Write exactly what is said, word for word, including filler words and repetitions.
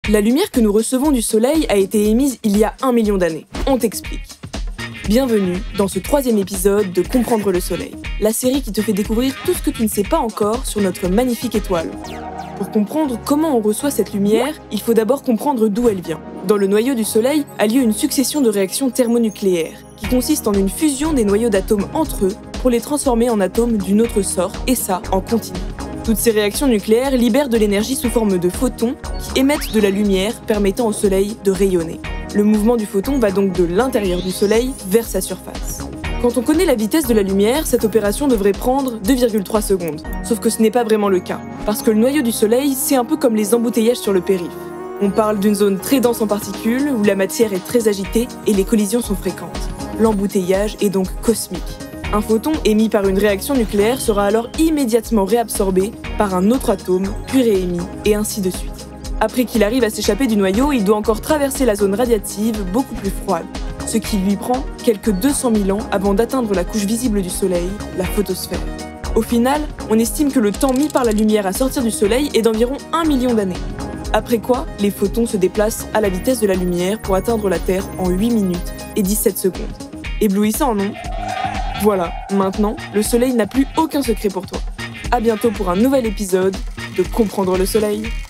La lumière que nous recevons du Soleil a été émise il y a un million d'années. On t'explique. Bienvenue dans ce troisième épisode de Comprendre le Soleil, la série qui te fait découvrir tout ce que tu ne sais pas encore sur notre magnifique étoile. Pour comprendre comment on reçoit cette lumière, il faut d'abord comprendre d'où elle vient. Dans le noyau du Soleil a lieu une succession de réactions thermonucléaires, qui consistent en une fusion des noyaux d'atomes entre eux pour les transformer en atomes d'une autre sorte, et ça en continu. Toutes ces réactions nucléaires libèrent de l'énergie sous forme de photons qui émettent de la lumière permettant au Soleil de rayonner. Le mouvement du photon va donc de l'intérieur du Soleil vers sa surface. Quand on connaît la vitesse de la lumière, cette opération devrait prendre deux virgule trois secondes. Sauf que ce n'est pas vraiment le cas, parce que le noyau du Soleil, c'est un peu comme les embouteillages sur le périph'. On parle d'une zone très dense en particules, où la matière est très agitée et les collisions sont fréquentes. L'embouteillage est donc cosmique. Un photon émis par une réaction nucléaire sera alors immédiatement réabsorbé par un autre atome, puis réémis, et ainsi de suite. Après qu'il arrive à s'échapper du noyau, il doit encore traverser la zone radiative beaucoup plus froide, ce qui lui prend quelques deux cent mille ans avant d'atteindre la couche visible du Soleil, la photosphère. Au final, on estime que le temps mis par la lumière à sortir du Soleil est d'environ un million d'années. Après quoi, les photons se déplacent à la vitesse de la lumière pour atteindre la Terre en huit minutes et dix-sept secondes. Éblouissant, non ? Voilà, maintenant, le Soleil n'a plus aucun secret pour toi. À bientôt pour un nouvel épisode de Comprendre le Soleil.